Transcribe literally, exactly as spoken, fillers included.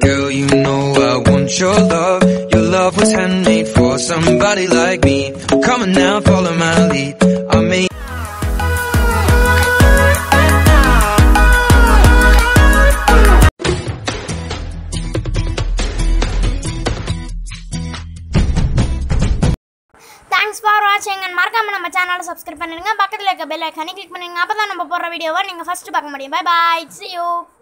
Girl, you know I want your love. Your love was handmade for somebody like me. Come on now, follow my lead. I may Thanks for watching and மறக்காம நம்ம சேனலை subscribe பண்ணுங்க. பக்கத்துல இருக்க bell ஐகானை click பண்ணுங்க. அப்பதான் நம்ம போடுற வீடியோவை நீங்க ஃபர்ஸ்ட் பார்க்க முடியும். Bye bye. See you.